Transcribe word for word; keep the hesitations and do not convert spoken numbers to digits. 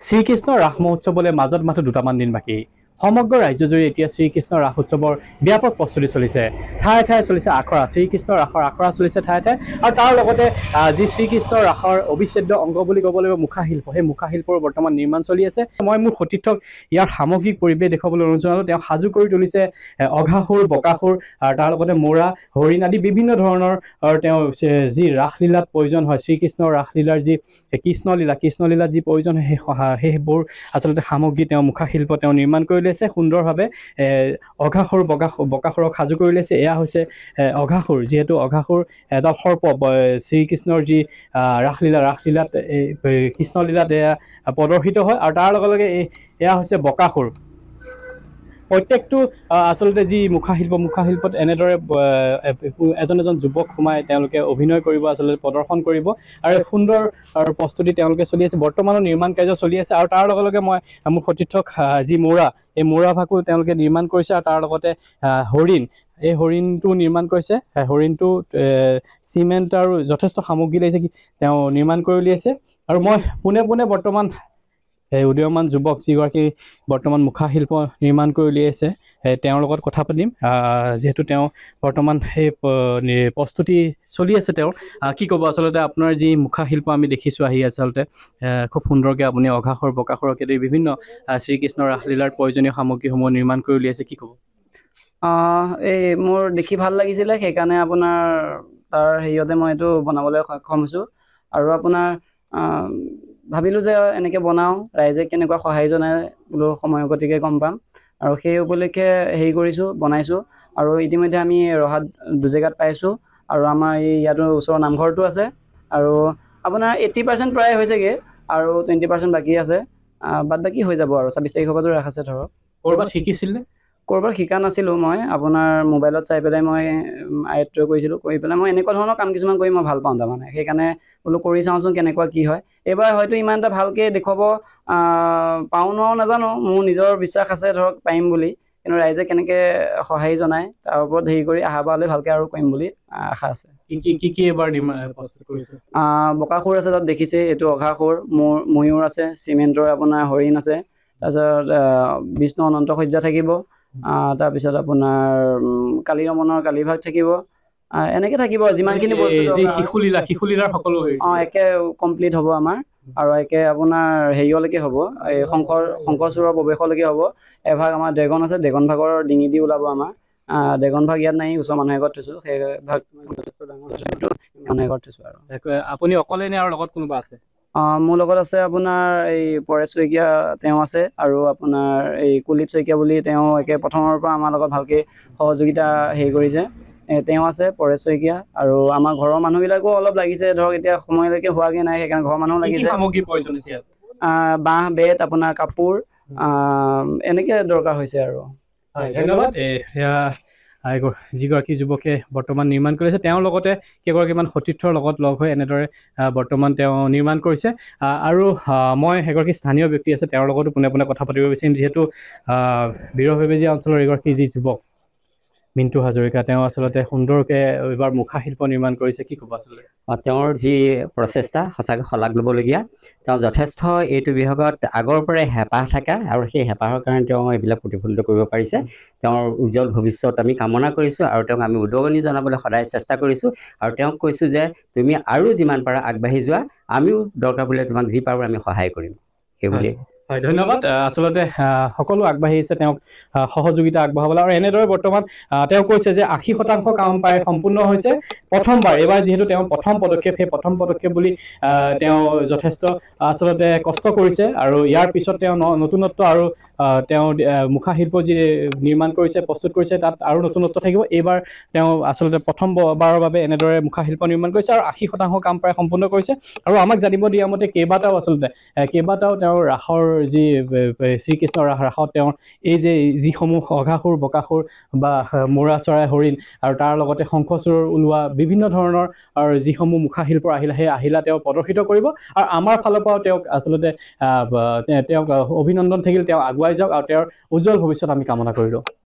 শ্ৰীকৃষ্ণ ৰাস মহোৎসৱলৈ মাজত মাত্ৰ দুটামান দিন বাকী সমগ্ৰ ৰাজ্যজুৰি এতিয়া শ্ৰীকৃষ্ণ ৰাস উৎসৱৰ ব্যাপক প্ৰস্তুতি চলিছে ঠায়ে ঠায়ে চলিছে আখৰা শ্ৰীকৃষ্ণ ৰাসৰ আখৰা চলিছে ঠায়ে ঠায়ে আৰু তাৰ লগতে যি শ্ৰীকৃষ্ণ ৰাসৰ অবিচ্ছেদ্য অংগ বুলি ক'ব লাগিব মুখাশিল্প সেই মুখাশিল্পৰ বৰ্তমান নিৰ্মাণ চলি আছে মই মোৰ সতীৰ্থক ইয়াৰ সামগ্ৰিক পৰিৱেশ দেখুৱাবলৈ অনুৰোধ জনালোঁ তেওঁ সাজু কৰি তুলিছে অঘাসুৰ বকাসুৰ আৰু তাৰ লগতে মৌৰা হৰিণ আদি বিভিন্ন ধৰণৰ তেওঁ যি ৰাসলীলাত প্ৰয়োজন হয় শ্ৰীকৃষ্ণৰ ৰাসলীলাৰ যি কৃষ্ণলীলা কৃষ্ণলীলাত যি প্ৰয়োজন সেই সেইবোৰ আচলতে সামগ্ৰী তেওঁ মুখাশিল্প তেওঁ নিৰ্মাণ কৰি লৈছে সুন্দৰভাৱে অঘাসুৰ বকাসুৰ বকাসুৰক সাজু কৰি লৈছে এয়া হৈছে অঘাসুৰ যিহেতু অঘাসুৰ এডাল সৰ্প শ্ৰীকৃষ্ণৰ যি ৰাসলীলা ৰাসলীলাত কৃষ্ণলীলাত এয়া প্ৰদৰ্শিত হয় আৰু তাৰ লগে লগে এয়া হৈছে বকাসুৰ প্ৰত্যেকটো আচলতে যি মুখাশিল্প মুখাশিল্পত এনেদৰে এজন এজন যুৱক সোমাই তেওঁলোকে অভিনয় কৰিব আচলতে প্ৰদৰ্শন কৰিব আৰু সুন্দৰ প্ৰস্তুতি তেওঁলোকে চলি আছে বৰ্তমানৰ নিৰ্মাণ কাৰ্য চলি আছে আৰু তাৰ লগে লগে মই মোৰ সতীৰ্থক যি মৌৰা এই মৌৰা ভাকো তেওঁলোকে নিৰ্মাণ কৰিছে আৰু তাৰ লগতে হৰিণ এই হৰিণটো নিৰ্মাণ কৰিছে হৰিণটো চিমেণ্ট আৰু যথেষ্ট সামগ্ৰী লাগিছে তেওঁ নিৰ্মাণ কৰি উলিয়াইছে আৰু মই পোনে পোনে বৰ্তমান এই উদীয়মান যুৱক যিগৰাকী বৰ্তমান মুখাশিল্প নিৰ্মাণ কৰি উলিয়াইছে তেওঁৰ লগত কথা পাতিম যিহেতু তেওঁ বৰ্তমান সেই প্ৰস্তুতি চলি আছে তেওঁৰ কি ক'ব আচলতে আপোনাৰ যি মুখাশিল্প আমি দেখিছোঁ আহি আচলতে খুব সুন্দৰকৈ আপুনি অঘাসুৰ বকাসুৰকে ধৰি বিভিন্ন শ্ৰীকৃষ্ণৰ ৰাসলীলাৰ প্ৰয়োজনীয় সামগ্ৰীসমূহ নিৰ্মাণ কৰি উলিয়াইছে কি ক'ব এই মোৰ দেখি ভাল লাগিছিলে সেইকাৰণে আপোনাৰ তাৰ হেৰিয়তে মই এইটো বনাবলৈ সক্ষম হৈছোঁ আৰু আপোনাৰ ভাবিলোঁ যে এনেকৈ বনাওঁ ৰাইজে কেনেকুৱা সহায় জনাই বোলো সময় গতিকে গম পাম আৰু সেই উপলক্ষে হেৰি কৰিছোঁ বনাইছোঁ আৰু ইতিমধ্যে আমি ৰহাত দুজেগাত পাইছোঁ আৰু আমাৰ এই ইয়াতো ওচৰৰ নামঘৰটো আছে আৰু আপোনাৰ এইট্টি পাৰ্চেণ্ট প্ৰায় হৈছেগৈ আৰু টুৱেণ্টি পাৰ্চেণ্ট বাকী আছে বাদ বাকী হৈ যাব আৰু ছাব্বিছ তাৰিখৰ পৰাতো ৰাস আছে ধৰক ক'ৰবাত শিকিছিল নে ক'ৰবাত শিকা নাছিলোঁ মই আপোনাৰ মোবাইলত চাই পেলাই মই আয়ত্ব কৰিছিলোঁ কৰি পেলাই মই এনেকুৱা ধৰণৰ কাম কিছুমান কৰি মই ভাল পাওঁ তাৰমানে সেইকাৰণে বোলো কৰি চাওঁচোন কেনেকুৱা কি হয় এইবাৰ হয়তো ইমান এটা ভালকৈ দেখুৱাব পাওঁ নোৱাৰো নাজানো মোৰ নিজৰ বিশ্বাস আছে ধৰক পাৰিম বুলি কিন্তু ৰাইজে কেনেকৈ সহায় জনায় তাৰ ওপৰত হেৰি কৰি অহাবাৰলৈ ভালকৈ আৰু কৰিম বুলি আশা আছে কি কি কি এবাৰ বকাসুৰ আছে তাত দেখিছে এইটো অঘাসুৰ মোৰ ময়ূৰ আছে চিমেণ্টৰ আপোনাৰ হৰিণ আছে তাৰপিছত বিষ্ণু অনন্ত সজ্জা থাকিব তাৰপিছত আপোনাৰ কালী ৰমণৰ কালীভাগ থাকিব এনেকৈ থাকিব যিমানখিনি শিশুলীলা শিশুলীলাৰ সকলো অঁ একে কমপ্লিট হ'ব আমাৰ আৰু একে আপোনাৰ হেৰিয়লৈকে হ'ব এই শংকৰ শংকৰচূড়ৰ প্ৰৱেশলৈকে হ'ব এভাগ আমাৰ ড্ৰেগন আছে ড্ৰেগন ভাগৰ ডিঙি দি ওলাব আমাৰ ড্ৰেগন ভাগ ইয়াত নাই ওচৰৰ মানুহ এঘৰত থৈছোঁ সেই ভাগ মানুহ এঘৰত থৈছোঁ আৰু আপুনি অকলে নে আৰু লগত কোনোবা আছে মোৰ লগত আছে আপোনাৰ এই পৰেশ শইকীয়া তেওঁ আছে আৰু আপোনাৰ এই কুলদীপ শইকীয়া বুলি তেওঁ একে প্ৰথমৰ পৰা আমাৰ লগত ভালকৈ সহযোগিতা হেৰি কৰিছে তেওঁ আছে পৰেশ শইকীয়া আৰু আমাৰ ঘৰৰ মানুহবিলাকো অলপ লাগিছে ধৰক এতিয়া সময়লৈকে হোৱাগৈ নাই সেইকাৰণে ঘৰৰ মানুহ লাগিছে বাঁহ বেত আপোনাৰ কাপোৰ এনেকৈ দৰকাৰ হৈছে আৰু ধন্যবাদ যিগৰাকী যুৱকে বৰ্তমান নিৰ্মাণ কৰিছে তেওঁৰ লগতে কেইগৰাকীমান সতীৰ্থৰ লগত লগ হৈ এনেদৰে বৰ্তমান তেওঁ নিৰ্মাণ কৰিছে আৰু মই এগৰাকী স্থানীয় ব্যক্তি আছে তেওঁৰ লগতো পোনে পোনে কথা পাতিব বিচাৰিম যিহেতু বীৰভেবেজীয়া অঞ্চলৰ এগৰাকী যি যুৱক মিণ্টু হাজৰিকা তেওঁ আচলতে সুন্দৰকৈ এইবাৰ মুখাশিল্প নিৰ্মাণ কৰিছে কি ক'ব আচলতে তেওঁৰ যি প্ৰচেষ্টা সঁচাকৈ শলাগ ল'বলগীয়া তেওঁ যথেষ্ট এইটো বিভাগত আগৰ পৰাই হেঁপাহ থকা আৰু সেই হেঁপাহৰ কাৰণে তেওঁ এইবিলাক প্ৰতিফলিত কৰিব পাৰিছে তেওঁৰ উজ্জ্বল ভৱিষ্যত আমি কামনা কৰিছোঁ আৰু তেওঁক আমি উদগনি জনাবলৈ সদায় চেষ্টা কৰিছোঁ আৰু তেওঁক কৈছোঁ যে তুমি আৰু যিমান পাৰা আগবাঢ়ি যোৱা আমিও দৰকাৰ পৰিলে তোমাক যি পাৰোঁ আমি সহায় কৰিম সেইবুলি হয় ধন্যবাদ আচলতে সকলো আগবাঢ়ি আহিছে তেওঁক সহযোগিতা আগবঢ়াবলৈ আৰু এনেদৰে বৰ্তমান তেওঁ কৈছে যে আশী শতাংশ কাম প্ৰায় সম্পূৰ্ণ হৈছে প্ৰথমবাৰ এইবাৰ যিহেতু তেওঁ প্ৰথম পদক্ষেপ সেই প্ৰথম পদক্ষেপ বুলি তেওঁ যথেষ্ট আচলতে কষ্ট কৰিছে আৰু ইয়াৰ পিছত তেওঁ নতুনত্ব আৰু তেওঁ মুখাশিল্প যি নিৰ্মাণ কৰিছে প্ৰস্তুত কৰিছে তাত আৰু নতুনত্ব থাকিব এইবাৰ তেওঁ আচলতে প্ৰথমবাৰৰ বাবে এনেদৰে মুখাশিল্প নিৰ্মাণ কৰিছে আৰু আশী শতাংশ কাম প্ৰায় সম্পূৰ্ণ কৰিছে আৰু আমাক জানিব দিয়া মতে কেইবাটাও আচলতে কেইবাটাও তেওঁৰ ৰাসৰ যি শ্ৰীকৃষ্ণৰ ৰাস ৰাসত তেওঁৰ এই যে যিসমূহ অঘাসুৰ বকাসুৰ বা মৌৰা চৰাই হৰিণ আৰু তাৰ লগতে শংখচূড়ৰ ওলোৱা বিভিন্ন ধৰণৰ আৰু যিসমূহ মুখাশিল্পৰ আহিলা সেই আহিলা তেওঁ প্ৰদৰ্শিত কৰিব আৰু আমাৰ ফালৰ পৰাও তেওঁক আচলতে তেওঁক অভিনন্দন থাকিল তেওঁ আগুৱাই যাওক আৰু তেওঁৰ উজ্জ্বল ভৱিষ্যত আমি কামনা কৰিলোঁ।